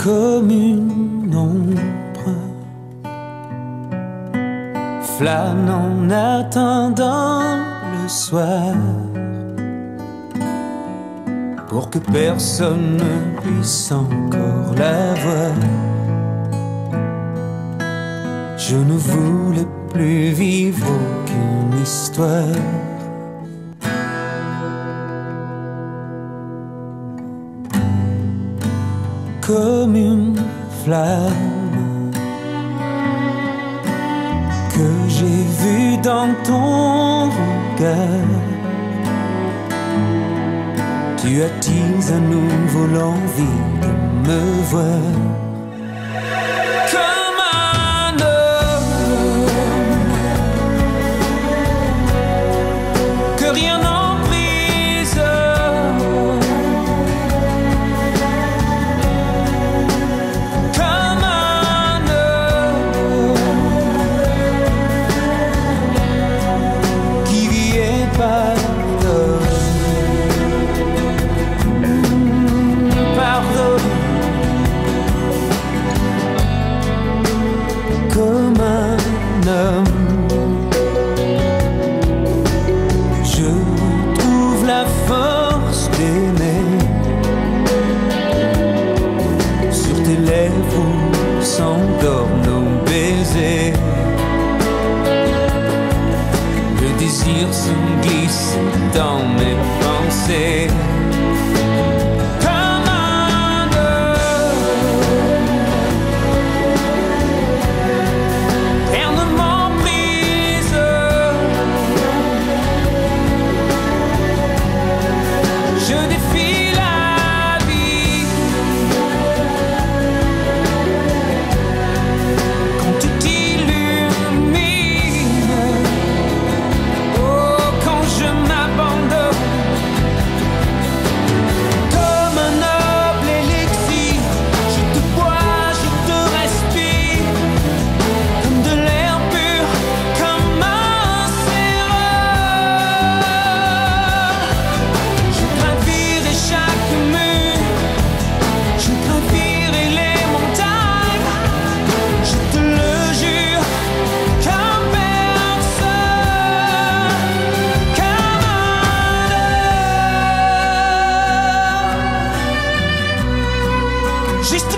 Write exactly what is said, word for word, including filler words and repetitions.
comme une ombre, flâne en attendant le soir, pour que personne ne puisse encore la voir. Je ne voulais plus vivre aucune histoire. Comme une flamme que j'ai vue dans ton regard, tu attises à nouveau l'envie de me voir. Comme un homme que rien n'emprise, comme un homme qui vit et pardonne. Comme un homme, je trouve la force d'aimer. Sur tes lèvres où s'endorment nos baisers, le désir se glisse dans mes pensées. Juste